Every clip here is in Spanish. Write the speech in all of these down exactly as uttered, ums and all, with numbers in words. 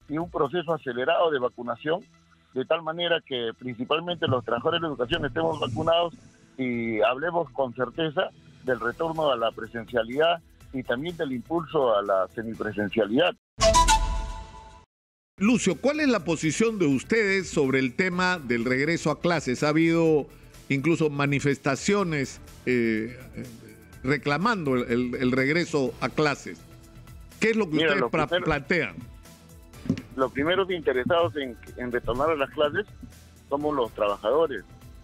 y un proceso acelerado de vacunación, de tal manera que principalmente los trabajadores de la educación estemos vacunados y hablemos con certeza del retorno a la presencialidad y también del impulso a la semipresencialidad. Lucio, ¿cuál es la posición de ustedes sobre el tema del regreso a clases? Ha habido incluso manifestaciones eh, reclamando el, el regreso a clases. ¿Qué es lo que Mira, ustedes lo primero, plantean? Los primeros interesados en, en retornar a las clases somos los trabajadores,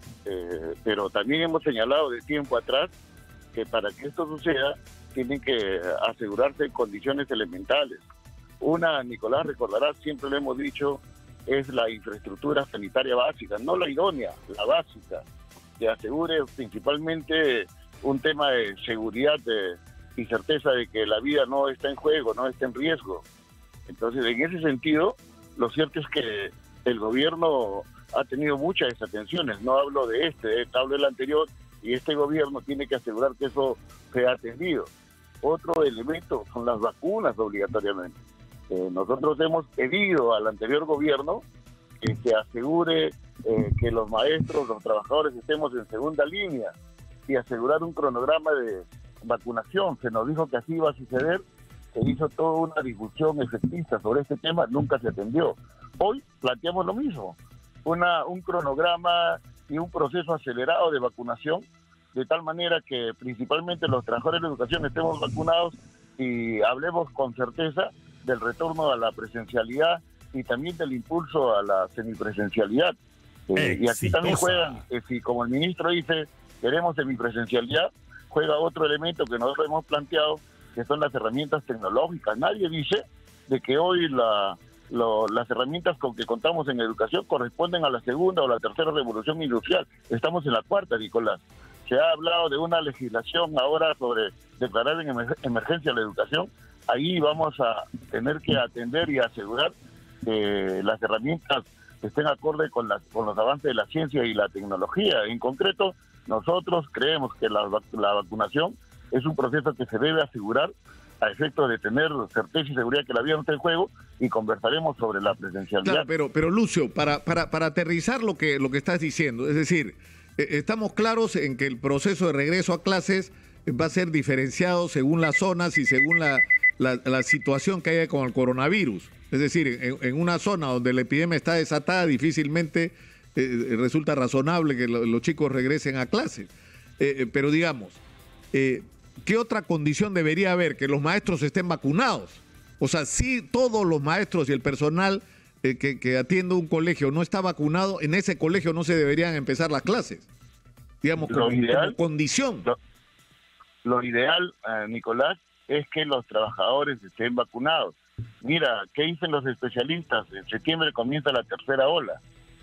eh, pero también hemos señalado de tiempo atrás que para que esto suceda tienen que asegurarse condiciones elementales. Una, Nicolás recordará, siempre lo hemos dicho, es la infraestructura sanitaria básica, no la idónea, la básica, que asegure principalmente un tema de seguridad de, y certeza de que la vida no está en juego, no está en riesgo. Entonces, en ese sentido, lo cierto es que el gobierno ha tenido muchas desatenciones. No hablo de este, hablo del anterior, y este gobierno tiene que asegurar que eso sea atendido. Otro elemento son las vacunas obligatoriamente. Eh, nosotros hemos pedido al anterior gobierno que se asegure eh, que los maestros, los trabajadores estemos en segunda línea y asegurar un cronograma de vacunación. Se nos dijo que así iba a suceder, se hizo toda una discusión efectista sobre este tema, nunca se atendió. Hoy planteamos lo mismo, una, un cronograma y un proceso acelerado de vacunación, de tal manera que principalmente los trabajadores de la educación estemos vacunados y hablemos con certeza del retorno a la presencialidad y también del impulso a la semipresencialidad. Eh, y aquí también juegan, eh, si como el ministro dice, queremos semipresencialidad, juega otro elemento que nosotros hemos planteado, que son las herramientas tecnológicas. Nadie dice de que hoy la, lo, las herramientas con que contamos en educación corresponden a la segunda o la tercera revolución industrial. Estamos en la cuarta, Nicolás. Se ha hablado de una legislación ahora sobre declarar en emer- emergencia la educación. Ahí vamos a tener que atender y asegurar que las herramientas estén acorde con, las, con los avances de la ciencia y la tecnología. En concreto, nosotros creemos que la, la vacunación es un proceso que se debe asegurar a efectos de tener certeza y seguridad que la vida no está en juego, y conversaremos sobre la presencialidad. Claro, pero, pero Lucio, para, para, para aterrizar lo que, lo que estás diciendo, es decir, eh, estamos claros en que el proceso de regreso a clases va a ser diferenciado según las zonas y según la, la, la situación que haya con el coronavirus. Es decir, en, en una zona donde la epidemia está desatada, difícilmente eh, resulta razonable que lo, los chicos regresen a clases. Eh, eh, pero digamos, eh, ¿qué otra condición debería haber? Que los maestros estén vacunados. O sea, si todos los maestros y el personal eh, que, que atiende un colegio no está vacunado, en ese colegio no se deberían empezar las clases. Digamos, lo como, ideal, como condición. Lo, lo ideal, eh, Nicolás, es que los trabajadores estén vacunados. Mira, ¿qué dicen los especialistas? En septiembre comienza la tercera ola.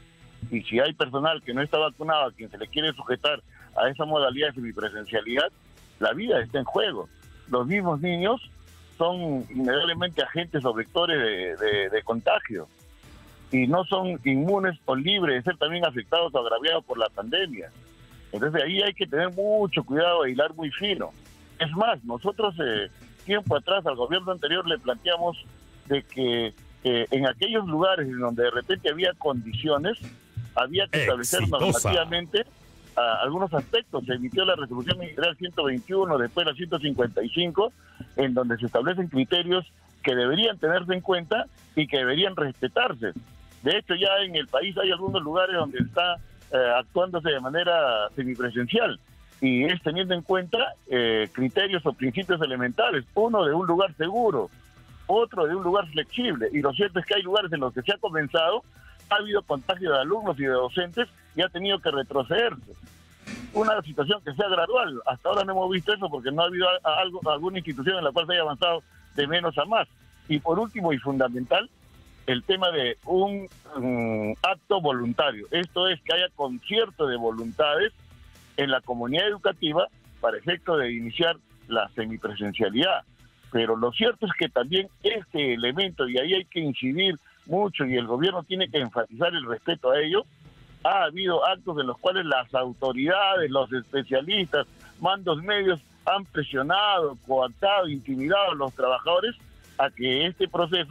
Y si hay personal que no está vacunado, a quien se le quiere sujetar a esa modalidad de semipresencialidad, la vida está en juego. Los mismos niños son innegablemente agentes o vectores de, de, de contagio y no son inmunes o libres de ser también afectados o agraviados por la pandemia. Entonces ahí hay que tener mucho cuidado e hilar muy fino. Es más, nosotros eh, tiempo atrás al gobierno anterior le planteamos de que eh, en aquellos lugares en donde de repente había condiciones, había que establecer Exitosa. normativamente a algunos aspectos. Se emitió la resolución ministerial ciento veintiuno, después la ciento cincuenta y cinco, en donde se establecen criterios que deberían tenerse en cuenta y que deberían respetarse. De hecho, ya en el país hay algunos lugares donde está eh, actuándose de manera semipresencial, y es teniendo en cuenta eh, criterios o principios elementales. Uno, de un lugar seguro; otro, de un lugar flexible. Y lo cierto es que hay lugares en los que se ha comenzado, ha habido contagio de alumnos y de docentes y ha tenido que retrocederse. Una situación que sea gradual. Hasta ahora no hemos visto eso porque no ha habido a, algo, alguna institución en la cual se haya avanzado de menos a más. Y por último y fundamental, el tema de un um, acto voluntario. Esto es que haya concierto de voluntades en la comunidad educativa para efecto de iniciar la semipresencialidad. Pero lo cierto es que también este elemento, y ahí hay que incidir mucho, y el gobierno tiene que enfatizar el respeto a ello, ha habido actos en los cuales las autoridades, los especialistas, mandos medios han presionado, coartado, intimidado a los trabajadores a que este proceso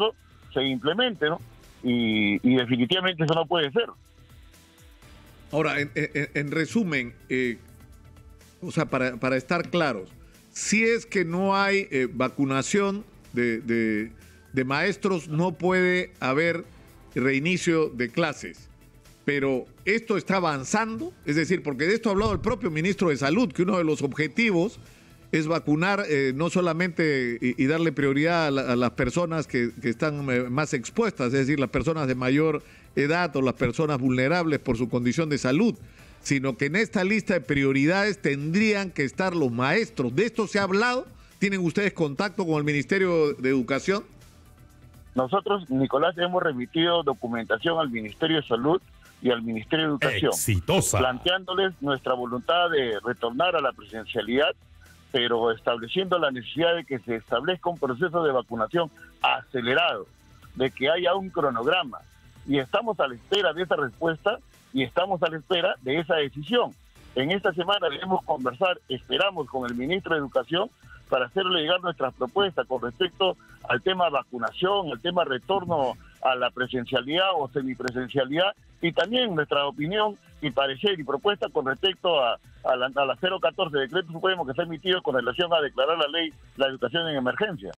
se implemente, ¿no? Y, y definitivamente eso no puede ser. Ahora, en, en, en resumen, eh, o sea, para, para estar claros, si es que no hay eh, vacunación de, de, de maestros, no puede haber reinicio de clases. Pero esto está avanzando, es decir, porque de esto ha hablado el propio ministro de Salud, que uno de los objetivos es vacunar eh, no solamente y, y darle prioridad a, la, a las personas que, que están eh, más expuestas, es decir, las personas de mayor edad o las personas vulnerables por su condición de salud, sino que en esta lista de prioridades tendrían que estar los maestros. ¿De esto se ha hablado? ¿Tienen ustedes contacto con el Ministerio de Educación? Nosotros, Nicolás, hemos remitido documentación al Ministerio de Salud y al Ministerio de Educación, exitosa, planteándoles nuestra voluntad de retornar a la presencialidad, pero estableciendo la necesidad de que se establezca un proceso de vacunación acelerado, de que haya un cronograma. Y estamos a la espera de esa respuesta y estamos a la espera de esa decisión. En esta semana debemos conversar, esperamos, con el ministro de Educación para hacerle llegar nuestras propuestas con respecto al tema vacunación, al tema retorno a la presencialidad o semipresencialidad, y también nuestra opinión y parecer y propuesta con respecto a, a la, a la cero catorce, decreto supremo que se ha emitido con relación a declarar la ley, la educación en emergencia.